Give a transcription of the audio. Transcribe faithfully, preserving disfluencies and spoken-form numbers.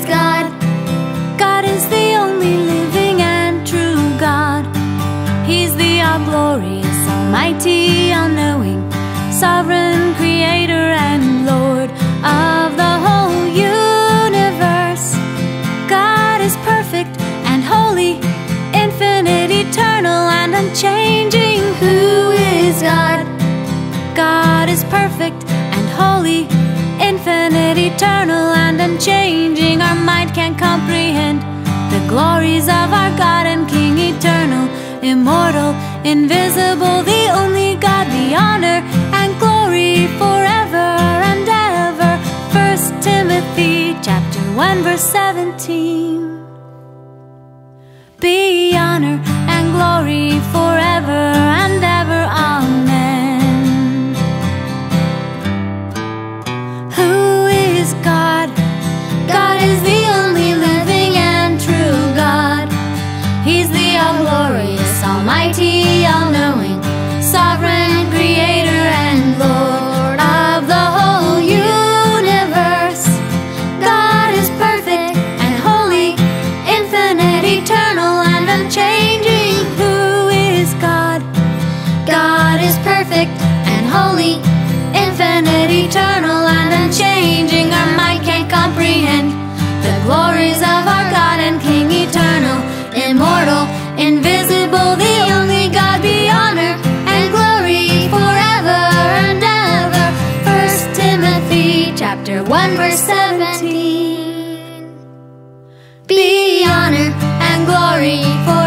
is God? God is the only living and true God. He's the all-glorious, almighty, all-knowing, sovereign creator and Lord of the whole universe. God is perfect and holy, infinite, eternal, and unchanging. Who is God? God is perfect and holy, infinite, eternal, and unchanging. Our mind can't comprehend the glories of our God and King, eternal, immortal, invisible, the only God, the honor and glory forever and ever. First Timothy chapter one verse seventeen. Be honor and glory forever and ever. Amen. Who is God? God is the only living and true God. He's the all-glorious, almighty, all-knowing, sovereign creator and Lord of the whole universe. God is perfect and holy, infinite, eternal, and unchanging. Who is God? God is perfect and holy, infinite, eternal, and unchanging. Our mind can't comprehend the glories of our God and King, eternal, immortal, invisible, the only God, be honor and glory forever and ever. First Timothy chapter one verse seventeen. Be honor and glory forever.